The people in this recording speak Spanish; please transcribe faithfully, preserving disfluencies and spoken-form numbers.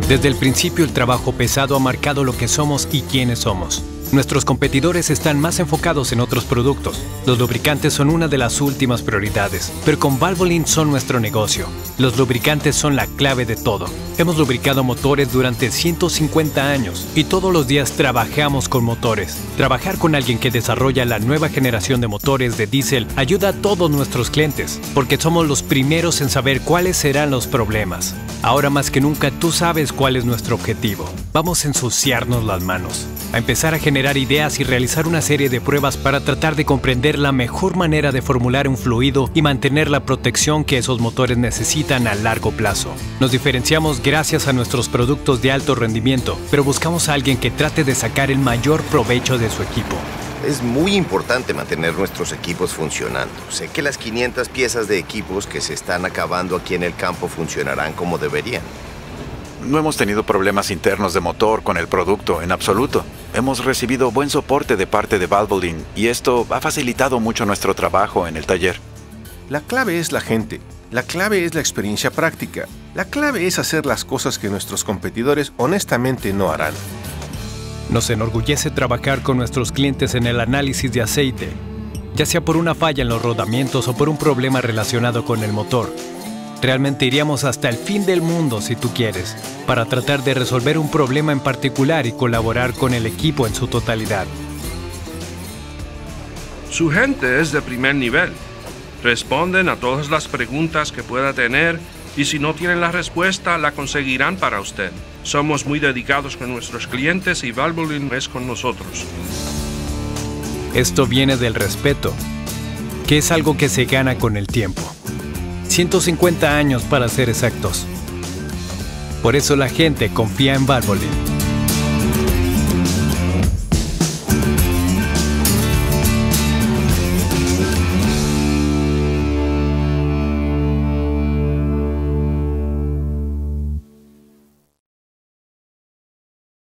Desde el principio, el trabajo pesado ha marcado lo que somos y quiénes somos. Nuestros competidores están más enfocados en otros productos. Los lubricantes son una de las últimas prioridades, pero con Valvoline son nuestro negocio. Los lubricantes son la clave de todo. Hemos lubricado motores durante ciento cincuenta años y todos los días trabajamos con motores. Trabajar con alguien que desarrolla la nueva generación de motores de diésel ayuda a todos nuestros clientes, porque somos los primeros en saber cuáles serán los problemas. Ahora más que nunca tú sabes cuál es nuestro objetivo. Vamos a ensuciarnos las manos, a empezar a generar ideas y realizar una serie de pruebas para tratar de comprender la mejor manera de formular un fluido y mantener la protección que esos motores necesitan a largo plazo. Nos diferenciamos gracias a nuestros productos de alto rendimiento, pero buscamos a alguien que trate de sacar el mayor provecho de su equipo. Es muy importante mantener nuestros equipos funcionando. Sé que las quinientas piezas de equipos que se están acabando aquí en el campo funcionarán como deberían. No hemos tenido problemas internos de motor con el producto, en absoluto. Hemos recibido buen soporte de parte de Valvoline y esto ha facilitado mucho nuestro trabajo en el taller. La clave es la gente. La clave es la experiencia práctica. La clave es hacer las cosas que nuestros competidores honestamente no harán. Nos enorgullece trabajar con nuestros clientes en el análisis de aceite, ya sea por una falla en los rodamientos o por un problema relacionado con el motor. Realmente iríamos hasta el fin del mundo, si tú quieres, para tratar de resolver un problema en particular y colaborar con el equipo en su totalidad. Su gente es de primer nivel. Responden a todas las preguntas que pueda tener y si no tienen la respuesta, la conseguirán para usted. Somos muy dedicados con nuestros clientes y Valvoline es con nosotros. Esto viene del respeto, que es algo que se gana con el tiempo. ciento cincuenta años para ser exactos. Por eso la gente confía en Valvoline.